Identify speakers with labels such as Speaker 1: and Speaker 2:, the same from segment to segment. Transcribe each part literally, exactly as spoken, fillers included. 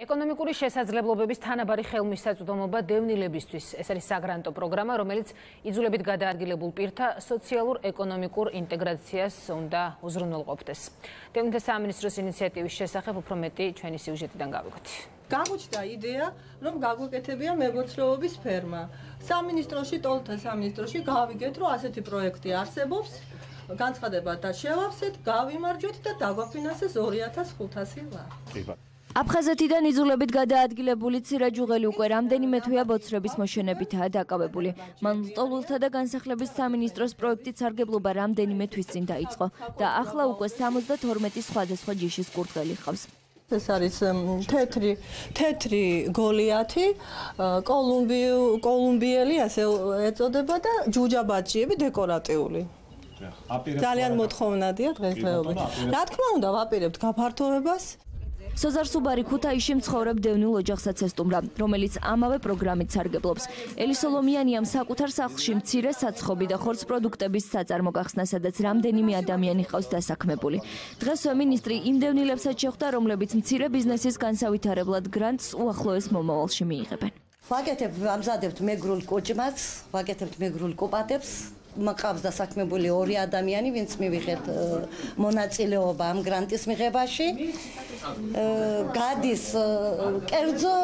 Speaker 1: ეკონომიკური შესაძლებლობების თანაბარი ხელმისაწვდომობა დევნილებისთვის. ეს არის საგრანტო პროგრამა, რომელიც იძულებით გადაადგილებულ პირთა სოციალურ-ეკონომიკურ ინტეგრაციას უნდა უზრუნველყოფდეს. დევნილთა სამინისტროს ინიციატივის შესახებ უფრო მეტი ჩვენი სიუჟეტიდან გავიგოთ.
Speaker 2: Გამოჩნდა იდეა, რომ გაგვეკეთებია მეგოძრეობის ფერმა. სამინისტროში, ტოლთა სამინისტროში გავიგეთ, რომ ასეთი პროექტი არსებობს. განცხადება და შევავსეთ, გავიმარჯვეთ და დაგვაფინანსეს ორი ათას ხუთასი ლარი.
Speaker 3: აფხაზეთიდან იძულებით გადაადგილებული ცირა ჯუღელი უკვე რამდენიმე თვეა ბოცრების მოშენებითაა დაკავებული. მან ლტოლვილთა და განსახლების სამინისტროს პროექტით სარგებლობა რამდენიმე თვის წინ დაიწყო და ახლა უკვე სამოცდათორმეტი სხვადასხვა ჯიშის კურდღელი ჰყავს.
Speaker 2: ეს არის თეთრი თეთრი გოლიათი, კოლუმბიელი ასე ეწოდება და ჯუჯაბაჭიები დეკორატიული. ძალიან მოთხოვნადია დღესდღეობით. რა თქმა უნდა, ვაპირებთ გაფართოვებას.
Speaker 3: სოზარ სუბარი ქუთაისში მცხოვრებ დევნილ ოჯახსაც ესტუმრა, რომელიც ამავე პროგრამით სარგებლობს. ელი სოლომიანიამ საკუთარ სახლში მცირე საცხობი და ხორცს პროდუქტების საწარმო გახსნა, სადაც რამდენიმე ადამიანი ყავს დასაქმებული. დღესვე მინისტრი იმ დევნილებსაც შეხვდა, რომლებიც მცირე ბიზნესის განსავითარებლად გრანტს უახლოეს მომავალში მიიღებენ.
Speaker 4: ვაკეთებთ, ამზადებთ მეგრულ კოჭმას, ვაკეთებთ მეგრულ კოპატებს. მყავს დასაქმებული ორი ადამიანი, ვინც მივიღეთ მონაწილეობა ამ გრანტის მიღებაში. გადის კერძო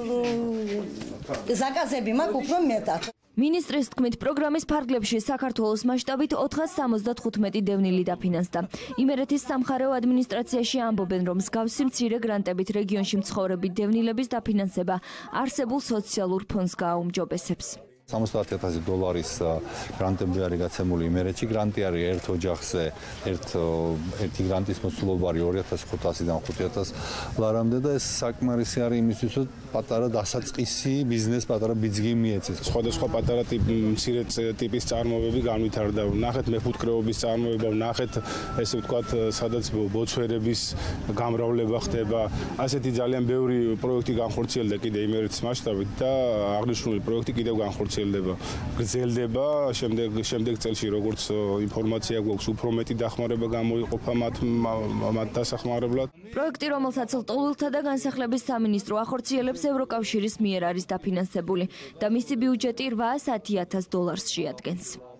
Speaker 4: ზაკაზები მაქვს უფრო მეტად.
Speaker 3: მინისტრის თქმით, პროგრამის ფარგლებში საქართველოს მასშტაბით ოთხას სამოცდათხუთმეტი დევნილი დაფინანსდა. იმერეთის სამხარეო ადმინისტრაციაში ამბობენ, რომ მსგავსი მცირე გრანტებით რეგიონში მცხოვრები დევნილების დაფინანსება არსებულ სოციალურ ფონდს გააუმჯობესებს.
Speaker 5: სამოცდაათი ათასი დოლარის გრანტები არის გაცემული იმერეთში. გრანტი არის ერთ ოჯახზე, ერთ ერთი გრანტის მოცულობა არის ორი ათას ხუთასიდან ხუთი ათას ლარამდე და ეს საკმარისი არის იმისთვის, რომ პატარა დასაწყისი ბიზნეს პატარა ბიძგი მიეცეს.
Speaker 6: სხვადასხვა პატარა ტიპის მცირე ტიპის წარმოებები განვითარდა. ნახეთ მეფუტკრეობის წარმოება, ნახეთ ესე ვთქვათ, სადაც ბოცვერების გამრავლება ხდება. ასეთი ძალიან ბევრი პროექტი განხორციელდა კიდე იმერეთის მასშტაბით და აღნიშნული პროექტი კიდევ განხორციელდება. გრძელდება შემდეგ შემდეგ წელში, როგორც ინფორმაცია გვაქვს, უფრო მეტი დახმარება გამოიყოფა მათ მათ დასახმარებლად.
Speaker 3: პროექტი, რომელსაც ლტოლვილთა და განსახლების სამინისტრო ახორციელებს, ევროკავშირის მიერ არის დაფინანსებული და მისი ბიუჯეტი რვაას ათი ათას დოლარს შეადგენს.